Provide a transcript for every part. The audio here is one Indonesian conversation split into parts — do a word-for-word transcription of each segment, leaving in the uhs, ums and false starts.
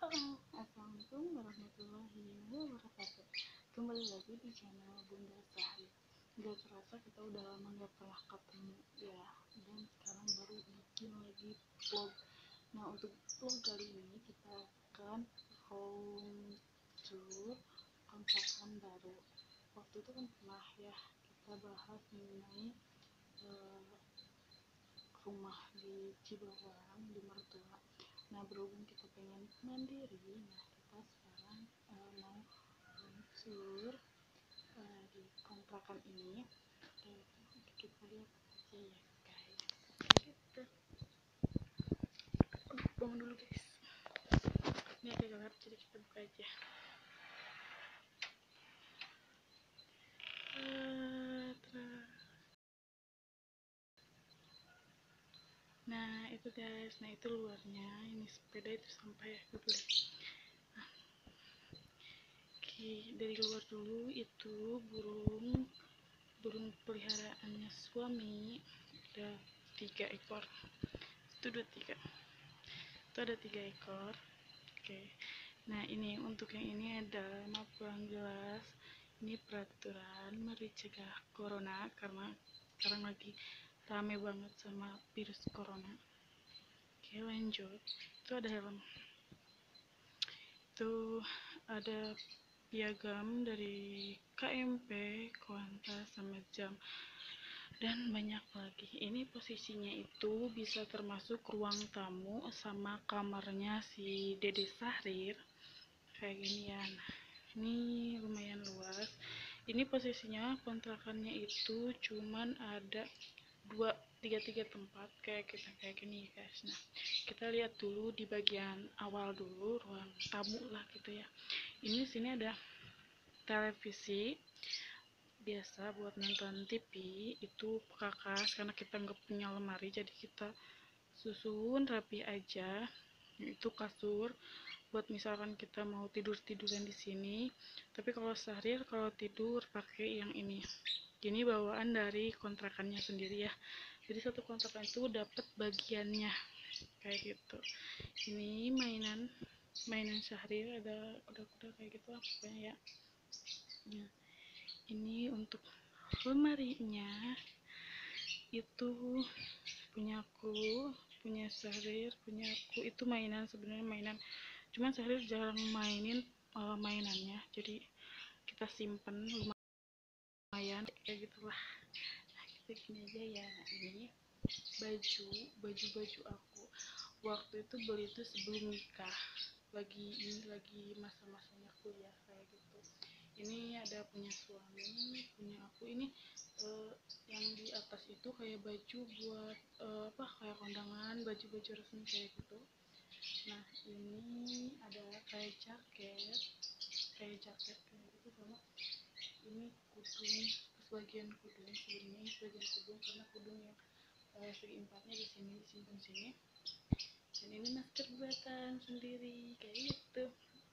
Assalamualaikum warahmatullahi wabarakatuh. Kembali lagi di channel Bunda Sahri. Gak terasa kita udah lama gak pernah ketemu ya, dan sekarang baru bikin lagi vlog. Nah, untuk vlog kali ini kita akan home tour kontrakan baru. Waktu itu kan pernah ya kita bahas mengenai uh, rumah di Cibaruang di mertua. Nah, berhubung kita pengen mandiri, nah kita sekarang uh, mau meluncur uh, di kontrakan ini. Dan kita lihat aja ya guys, gitu. Aduh, bangun dulu guys, ini agak gelap jadi kita buka aja. uh, Nah itu guys, nah itu luarnya, ini sepeda itu sampai ya gitu. Nah, oke, dari luar dulu itu burung burung peliharaannya suami ada tiga ekor. Itu dua tiga. Itu ada tiga ekor. Oke. Nah ini untuk yang ini ada maaf kurang jelas. Ini peraturan mencegah corona karena sekarang lagi rame banget sama virus corona. Oke, lanjut. Itu ada helm. Itu ada piagam dari K M P, Kuantas, sama jam, dan banyak lagi. Ini posisinya itu bisa termasuk ruang tamu sama kamarnya si Dede Sahrir kayak gini ya. Nah, ini lumayan luas. Ini posisinya kontrakannya itu cuman ada dua tiga tiga tempat kayak kita kayak gini guys. Nah, kita lihat dulu di bagian awal dulu, ruang tamu lah gitu ya. Ini sini ada televisi biasa buat nonton T V, itu kakas karena kita nggak punya lemari, jadi kita susun rapi aja. Itu kasur buat misalkan kita mau tidur tiduran di sini. Tapi kalau Sahrir kalau tidur pakai yang ini. Ini bawaan dari kontrakannya sendiri ya. Jadi satu kontrakan itu dapat bagiannya kayak gitu. Ini mainan mainan Sahrir, ada kuda-kuda kayak gitu lah pokoknya ya. Nah, ini untuk lemarinya itu punyaku, punya Sahrir, punya aku. Itu mainan, sebenarnya mainan, cuman Sahrir jarang mainin uh, mainannya, jadi kita simpen lumayan kayak gitulah. Nah, kita gini aja ya. Nah, ini baju baju baju aku waktu itu beli itu sebelum nikah, lagi ini lagi masa-masanya kuliah kayak gitu. Ini ada punya suami, punya aku. Ini uh, yang di atas itu kayak baju buat uh, apa kayak kondangan, baju-baju resmi kayak gitu. Nah, ini ada kayak jaket kayak jaket kayak gitu, sama ini kudung, sebagian kudung sebenarnya, sebagian kudung karena kudung yang uh, segi empatnya di sini disimpan sini. Dan ini masker buatan sendiri kayak gitu.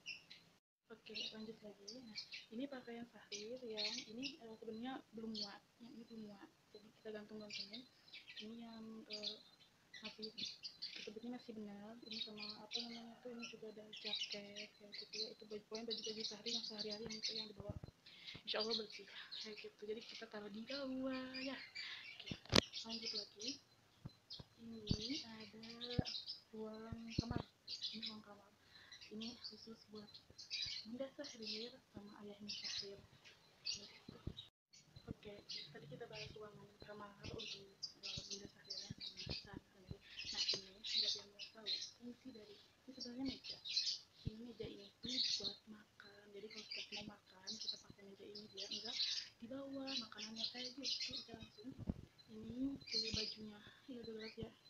Oke, lanjut lagi. Nah, ini pakaian Sahrir yang ini uh, sebenarnya belum muat, yang ini belum muat, jadi kita gantung-gantungin. Ini yang uh, masih sebetulnya masih benar. Ini sama apa namanya tuh, ini juga ada jaket kayak gitu ya. Itu baju poin baju-baju Sahrir yang sehari-hari yang itu yang dibawa. Insya Allah bersih kayak gitu. Jadi kita taruh di bawah ya. Oke, lanjut lagi. Ini ada ruang kamar. Ini ruang kamar. Ini khusus buat Bunda Sahrir sama ayahnya Sahrir. Oke, tadi kita bahas ruangan kamar untuk Bunda Sahrirnya sama Sahrir. Nah, ini buat yang mau tahu fungsi dari ini, sebenarnya meja. Ini meja ini tuh buat makan. Jadi kalau kita mau makan, kita pakai meja ini biar enggak dibawa makanannya kayak gitu, kita langsung. Ini kayak bajunya, ya udah lihat ya.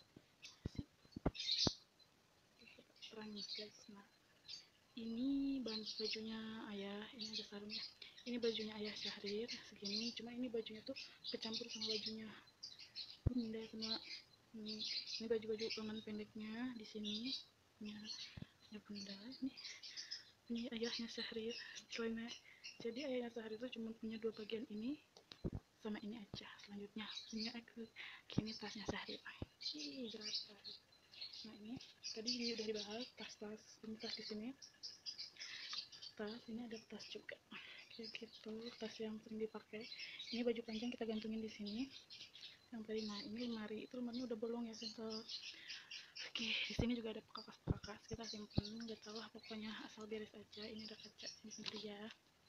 Terang guys. Nah, ini bajunya ayah, ini ada sarungnya. Ini bajunya ayah Sahrir segini, cuma ini bajunya tuh kecampur sama bajunya Bunda semua. Ini, ini baju-baju lengan pendeknya di sini. Ya, ya Bunda. Ini, ini ayahnya Sahrir, celananya. Jadi ayahnya Sahrir itu cuma punya dua bagian, ini sama ini aja. Selanjutnya punya aku. Kini tasnya Sahrir. Ih, berat. Nah ini tadi udah dibahas tas-tas, ini tas di sini, tas ini ada tas juga kayak gitu, tas yang sering dipakai. Ini baju panjang kita gantungin di sini yang tadi. Nah ini lemari, itu lemarinya udah bolong ya simple. Oke, di sini juga ada pekakas-pekakas, kita simpen, nggak tahu lah pokoknya asal beres aja. Ini ada kaca di sini ya,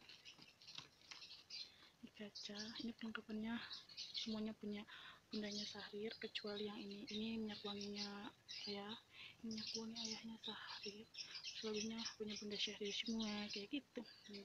ini kaca. Ini perlengkapannya semuanya punya bundanya Sahrir kecuali yang ini. Ini minyak wanginya ayah, minyak wangi ayahnya Sahrir, selebihnya punya bunda Syahrir semua kayak gitu.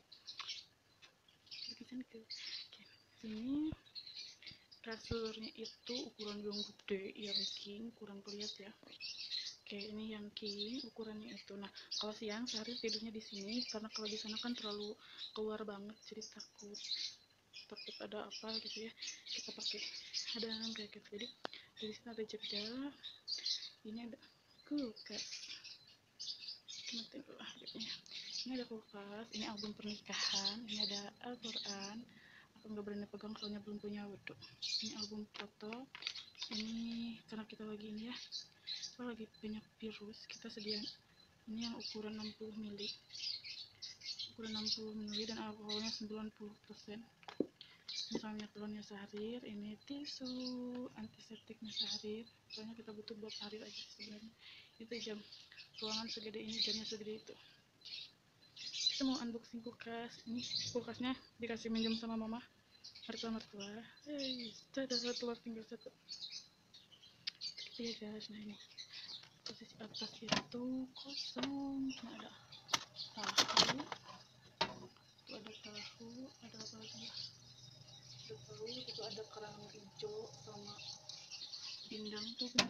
Bikin ke sini. Kasurnya itu ukuran yang gede, yang king, kurang kelihatan ya. Oke, ini yang king ukurannya itu. Nah, kalau siang Sahrir tidurnya di sini karena kalau di sana kan terlalu keluar banget, jadi takut takut ada apa gitu ya. Kita pakai ada kayak gitu. Jadi di sini ada jeda. Ini ada kulkas. Mati dulu adiknya. Ini ada kulkas. Ini album pernikahan. Ini ada Al-Quran. Aku nggak berani pegang soalnya belum punya wudhu. Ini album foto. Ini karena kita lagi ini ya, kita lagi banyak virus, kita sediain ini yang ukuran enam puluh mili, ukuran enam puluh mili dan alkoholnya sembilan puluh persen. Ini sama minyak telurnya Sahrir. Ini tisu antiseptiknya Sahrir, soalnya kita butuh buat Sahrir aja sebenarnya. Itu jam, ruangan segede ini, jamnya segede itu. Kita mau unboxing kulkas. Ini kulkasnya dikasih minjem sama mama, mertua mertua. Hei, ada satu, tinggal satu. Iya guys, nah ini posisi atas itu kosong, nah ada tahu, itu ada tahu, ada apa lagi ya, ada tahu, itu ada kerang hijau sama pindang tuh kan,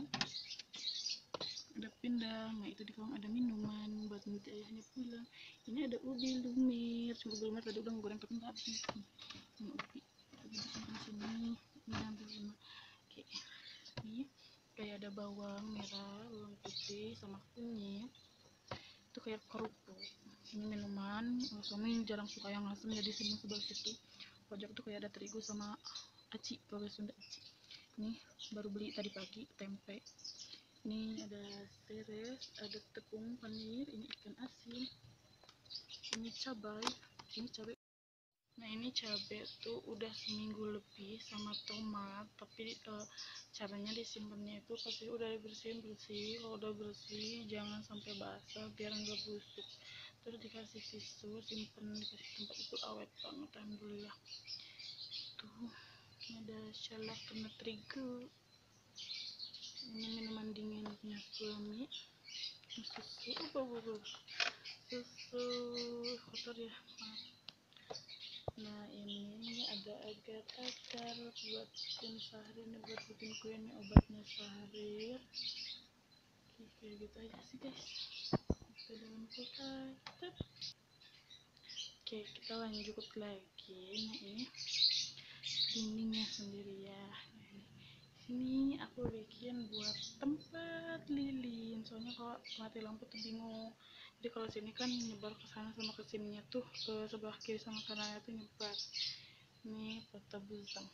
ada pindang. Nah itu di kolong ada minuman buat nanti ayahnya pulang. Ini ada ubi lumir, cuma ubi lumir tadi udah goreng tapi nggak habis. Ini ubi, ubi disimpan sini, ini ambil lima. Oke, ini kayak ada bawang merah, bawang putih sama kunyit, itu kayak kerupuk. Ini minuman, suami jarang suka yang asam jadi simpan sebelah situ. Pojok tuh kayak ada terigu sama aci, kalau Sunda aci. Ini baru beli tadi pagi, tempe. Ini ada seres, ada tepung panir, ini ikan asin, ini cabai, ini cabai. Nah ini cabai tuh udah seminggu lebih sama tomat, tapi uh, caranya disimpannya itu pasti udah dibersihin bersih. Kalau udah bersih jangan sampai basah biar nggak busuk, terus dikasih tisu, simpen dikasih tempat itu awet banget. Alhamdulillah. Tuh ini ada salak kena terigu, ini minuman dingin punya suami, susu, oh, oh, oh. Susu kotor ya, maaf. Nah ini ada agar-agar buat bikin Sahrir, ini buat bikin kue, ini obatnya Sahrir. Oke, kayak gitu aja sih guys, ke dalam kulkas. Oke, kita lanjut lagi. Nah ini dindingnya sendiri ya. Nah, ini sini aku bikin buat tempat lilin, soalnya kalau mati lampu tuh bingung. Jadi kalau sini kan nyebar ke sana sama ke sininya tuh, ke sebelah kiri sama kanannya tuh nyebar. Ini foto buzang.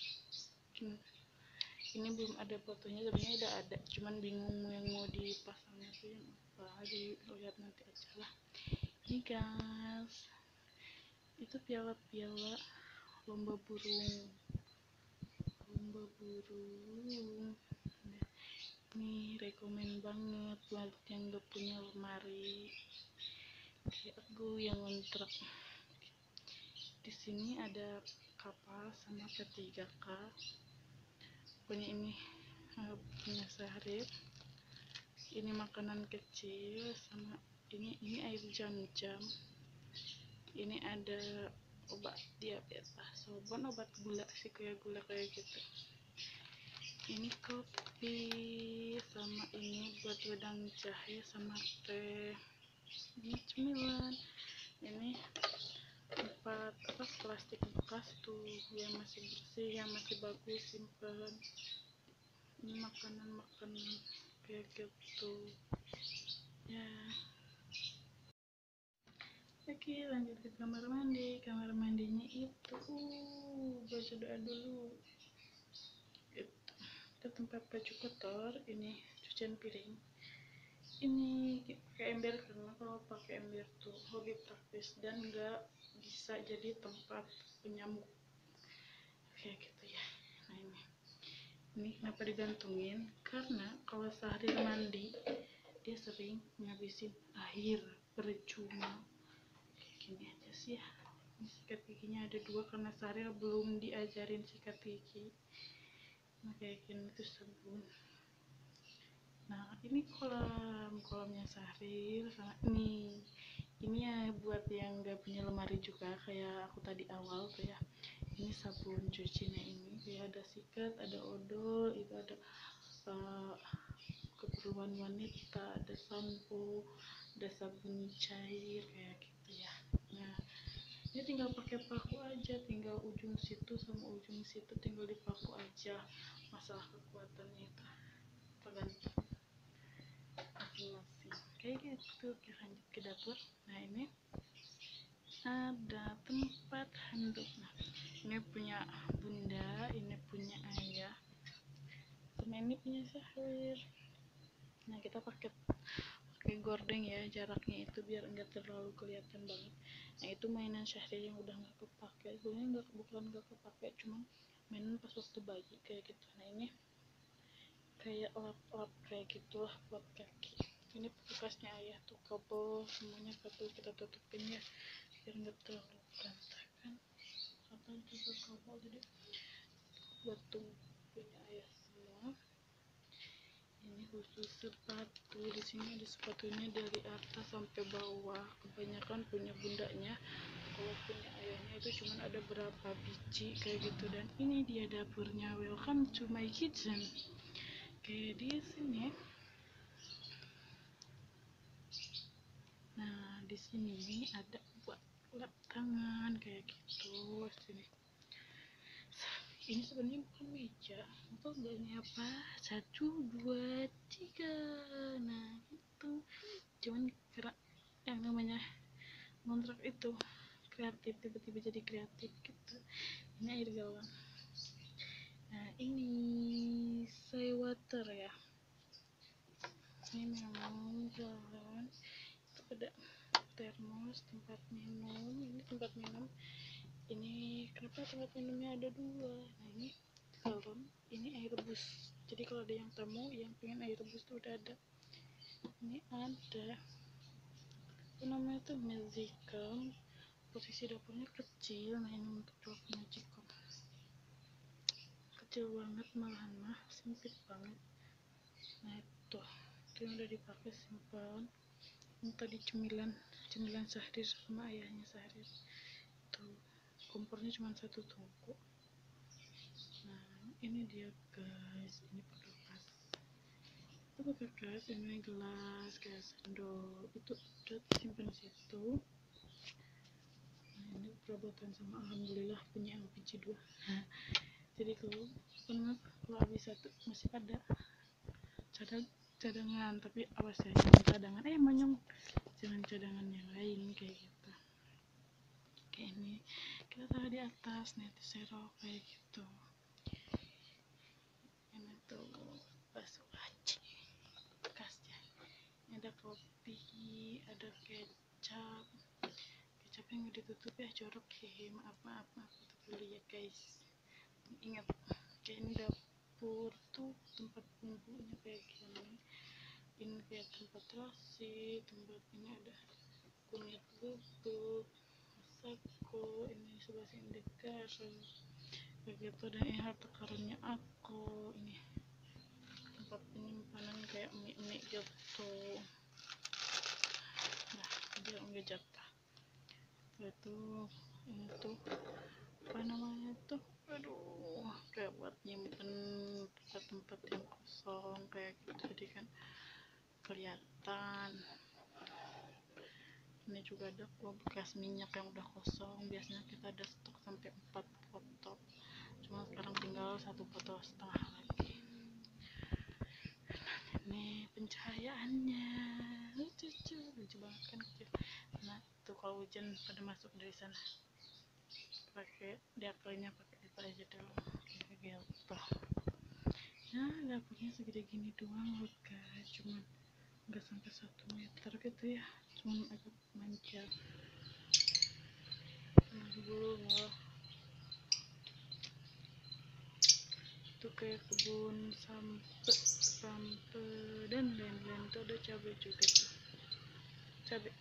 Ini belum ada fotonya, sebenarnya udah ada, cuman bingung yang mau dipasangnya tuh yang apa. Jadi lihat nanti aja lah. Ini guys, itu piala-piala lomba burung, lomba burung. Ini rekomen banget buat yang gak punya lemari kayak aku yang ngontrak. Di sini ada kapal sama P tiga K. Pokoknya ini uh, punya Sahrir. Ini makanan kecil sama ini ini air jam-jam. Ini ada obat diabetes, bukan obat gula sih, kayak gula kayak gitu. Ini kopi sama ini buat wedang jahe sama teh. Ini cemilan. Ini empat apa plastik bekas tuh yang masih bersih, yang masih bagus, simpan. Ini makanan-makanan kayak gitu ya. Oke, lanjut ke kamar mandi. Kamar mandinya itu uh, baca doa dulu. Itu tempat baju kotor, ini cucian piring. ini pakai ember karena kalau pakai ember tuh lebih praktis dan nggak bisa jadi tempat penyamuk kayak gitu ya. Nah ini ini kenapa digantungin, karena kalau sehari mandi dia sering ngabisin air percuma. Kayak gini aja sih ya, ini sikat giginya ada dua karena sehari belum diajarin sikat gigi. Nah kayak gini tuh sabun. Nah ini kolam kolamnya Sahrir sama ini ini ya buat yang gak punya lemari juga kayak aku tadi awal tuh ya. Ini sabun cucinya ini ya, ada sikat, ada odol, itu ada uh, keperluan wanita, ada sampo, ada sabun cair kayak gitu ya. Nah ini tinggal pakai paku aja, tinggal ujung situ sama ujung situ tinggal dipaku aja. Masalah kekuatannya itu tergantung masing-masing kayak gitu. Kita lanjut ke dapur. Nah ini ada tempat handuk. Nah ini punya bunda, ini punya ayah, sama ini punya Sahrir. Nah kita pakai pakai gorden ya, jaraknya itu biar enggak terlalu kelihatan banget. Nah itu mainan Sahrir yang udah nggak kepake, sebenarnya nggak bukan nggak kepake, cuman mainan pas waktu bayi kayak gitu. Nah ini kayak lap-lap kayak gitulah buat kaki. Ini bekasnya ayah tuh, kabel semuanya kabel kita tutupin ya biar nggak terlalu berantakan, atau juga kabel jadi buat punya ayah semua. Ini khusus sepatu, di sini ada sepatunya dari atas sampai bawah, kebanyakan punya bundanya, kalau punya ayahnya itu cuman ada berapa biji kayak gitu. Dan ini dia dapurnya, welcome to my kitchen. Kayak di sini. Nah di sini ada buat lap tangan kayak gitu. Sini ini sebenarnya bukan meja, atau enggaknya apa, satu dua tiga. Nah itu cuman gerak yang namanya ngontrak itu kreatif, tiba-tiba jadi kreatif gitu. Ini air galon. Nah ini say water ya, ini memang galon. Itu ada termos, tempat minum. Ini tempat minum, ini kenapa tempat minumnya ada dua. Nah ini galon, ini air rebus, jadi kalau ada yang tamu yang pengen air rebus tuh udah ada. Ini ada apa namanya tuh, magicom. Posisi dapurnya kecil. Nah ini untuk dapurnya magicom kecil banget, malahan mah sempit banget. Nah itu itu yang udah dipakai simpan. Ini tadi cemilan cemilan Sahrir sama ayahnya Sahrir tuh, kompornya cuma satu tungku. Nah ini dia guys, ini bekas itu bekas, ini gelas kayak sendok itu udah simpan di situ. Nah ini perabotan sama alhamdulillah punya L P G dua. Jadi kalau benar kalau habis satu masih ada cadang cadangan, tapi awas ya jangan cadangan eh manyong jangan cadangan yang lain kayak gitu. Kayak ini kita taruh di atas, nah itu serok kayak gitu. Ini tuh bakso aci bekasnya. Ini ada kopi, ada kecap. Kecapnya nggak ditutup ya, jorok ya, maaf maaf maaf tutup dulu ya guys. Ingat kayak ini dapur tuh tempat bumbunya kayak gini. Ini kayak tempat terasi, tempat ini ada kunyit bubuk, masako, ini sebelah sini ada garam kayak gitu. Dan ini harta karunnya aku, ini tempat penyimpanan kayak mie-mie gitu. Nah dia enggak jatah itu. Ini tuh apa namanya tuh, aduh kayak buat nyimpen tempat-tempat yang kosong kayak gitu, jadi kan kelihatan. Ini juga ada kok bekas minyak yang udah kosong, biasanya kita ada stok sampai empat botol, cuma sekarang tinggal satu botol setengah lagi. Ini pencahayaannya lucu lucu banget kan, kecil. Nah tuh kalau hujan pada masuk dari sana pakai diakalnya pakai pipa aja dulu kayak gitu. Nah dapurnya segede gini doang loh guys, cuman nggak sampai satu meter gitu ya, cuma agak manjat. Nah, belum lah, itu kayak kebun sampe sampe dan lain-lain. Tuh ada cabai juga tuh, cabai.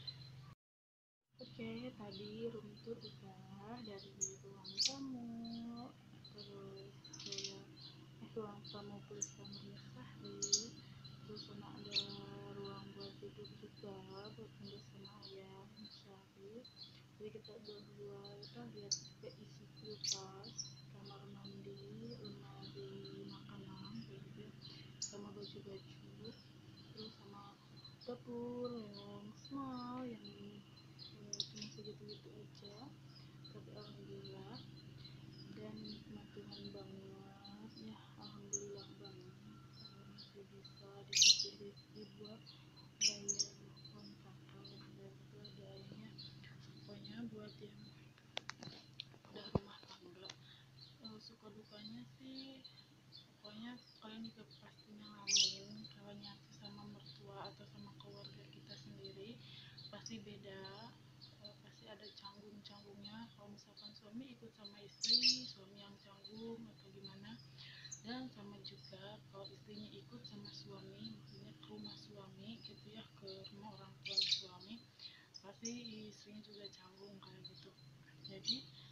Oke, tadi room tour udah dari ruang tamu, terus kayak eh ruang tamu plus kamarnya Fahri, terus sama ada ruang buat tidur juga buat Bunda sama ayah Syarif. Jadi kita berdua kita lihat kayak isi kulkas, kamar mandi, lemari makanan kayak gitu ya, sama baju-baju, terus sama dapur yang small yang eh, cuma segitu-gitu aja, tapi alhamdulillah dan nikmat Tuhan banget ya, alhamdulillah banget eh, masih bisa dikasih rezeki buat bayar kontrakan dan sebagainya. Pokoknya buat yang udah rumah tangga, eh, suka dukanya sih pokoknya kalian juga pasti ngalamin kalau nyatu sama mertua atau sama keluarga kita sendiri pasti beda. Eh, pasti ada canggung-canggungnya kalau misalkan suami ikut sama istri, suami yang canggung atau gimana, dan sama juga kalau istrinya ikut sama suami, maksudnya ke rumah suami gitu ya, ke rumah orang tua suami, pasti istrinya juga canggung kayak gitu. Jadi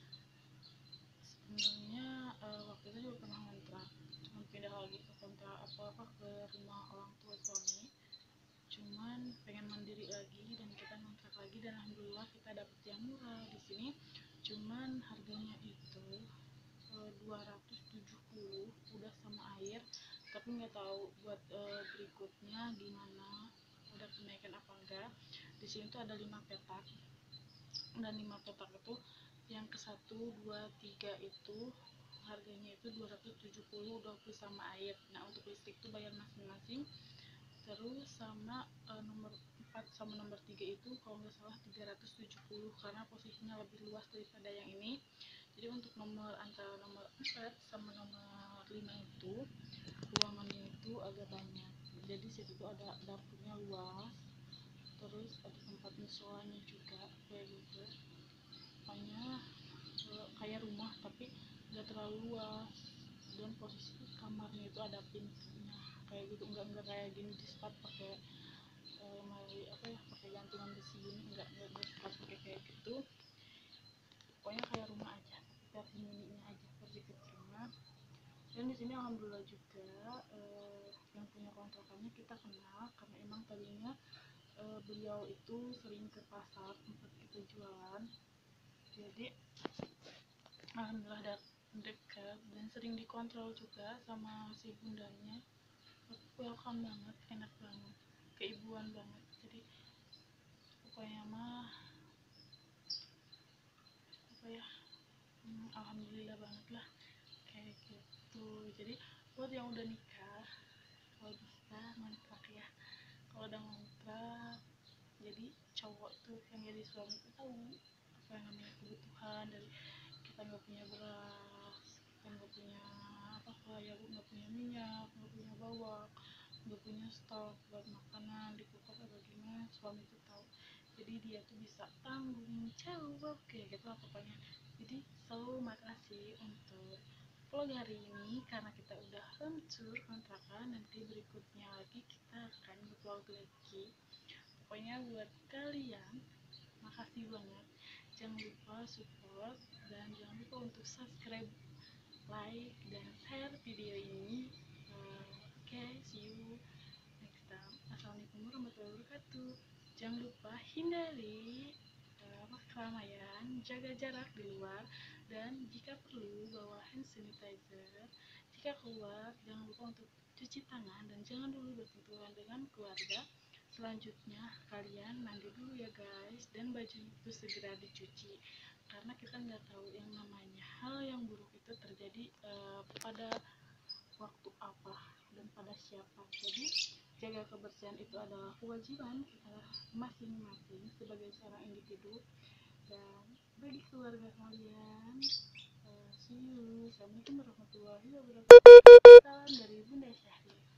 sebenarnya uh, waktu itu juga pernah ngontrak, cuma pindah lagi ke kontrak apa-apa ke rumah orang tua suami, cuman pengen mandiri lagi dan kita ngontrak lagi, dan alhamdulillah kita dapet yang murah di sini, cuman harganya itu uh, dua ratus tujuh puluh udah sama air, tapi nggak tahu buat uh, berikutnya gimana, ada kenaikan apa enggak. Di sini tuh ada lima petak, dan lima petak itu yang ke satu, dua, tiga itu harganya itu dua ratus tujuh puluh udah plus sama air. Nah untuk listrik tuh bayar masing-masing. Terus sama e, nomor empat sama nomor tiga itu kalau nggak salah tiga ratus tujuh puluh karena posisinya lebih luas daripada yang ini. Jadi untuk nomor antara nomor empat sama nomor lima itu ruangannya itu agak banyak, jadi situ tuh ada dapurnya luas, terus ada tempat musolanya juga kayak gitu. Pokoknya eh, kayak rumah tapi nggak terlalu luas, dan posisi kamarnya itu ada pintunya kayak gitu, enggak enggak kayak gini di sekat pakai eh, lemari apa ya, pakai gantungan besi gini, enggak enggak di sekat pakai kayak gitu. Pokoknya kayak rumah aja tapi versi mininya aja, versi kecilnya. Dan di sini alhamdulillah juga eh, yang punya kontrakannya kita kenal karena emang tadinya eh, beliau itu sering ke pasar tempat kita jualan, jadi alhamdulillah dekat dan sering dikontrol juga sama si bundanya. Welcome banget, enak banget, keibuan banget. Jadi pokoknya mah apa ya, hmm, alhamdulillah banget lah kayak gitu. Jadi buat yang udah nikah, kalau bisa ngontrak ya, kalau udah ngontrak jadi cowok tuh yang jadi suami tuh tahu apa yang namanya kebutuhan dari kita. Nggak punya beras, kita nggak punya apa apa ya bu, nggak punya minyak, nggak punya bawang, nggak punya stok buat makanan di kulkas atau gimana, suami itu tahu. Jadi dia tuh bisa tanggung jawab kayak gitu lah pokoknya. Jadi so makasih untuk vlog hari ini karena kita udah hancur kontrakan, nanti berikutnya lagi kita akan vlog lagi. Pokoknya buat kalian makasih banget, jangan lupa support dan jangan lupa untuk subscribe, like, dan share video ini. uh, oke okay, see you next time. Assalamualaikum warahmatullahi wabarakatuh. Jangan lupa hindari uh, keramaian, jaga jarak di luar, dan jika perlu bawa hand sanitizer. Jika keluar jangan lupa untuk cuci tangan dan jangan dulu bersentuhan dengan keluarga. Selanjutnya kalian mandi dulu ya guys, dan baju itu segera dicuci karena kita nggak tahu yang namanya hal yang buruk itu terjadi uh, pada waktu apa dan pada siapa. Jadi jaga kebersihan itu adalah kewajiban kita masing-masing sebagai seorang individu dan bagi keluarga kalian. uh, see you. Assalamualaikum warahmatullahi wabarakatuh. Salam dari Bunda Syahri.